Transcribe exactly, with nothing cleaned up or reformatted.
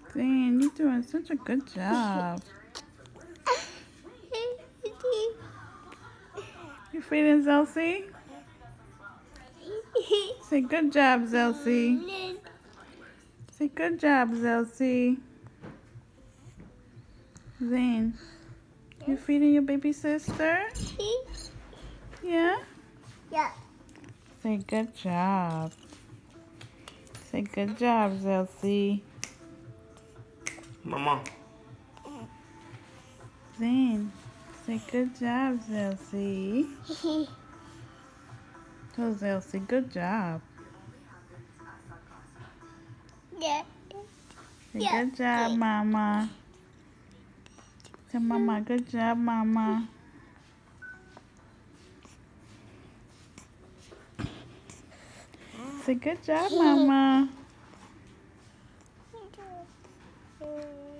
Zane, you're doing such a good job. You feeding Zelsie? Say good job, Zelsie. Say good job, Zelsie. Zane, you feeding your baby sister? Yeah? Yeah. Say good job. Say good job, Zelsie. Mama. Zane, say good job, Zelsie. Tell Zelsie, good job. Yeah. Say Yeah. good job, Mama. Say Mama, good job, Mama. Say good job, Mama.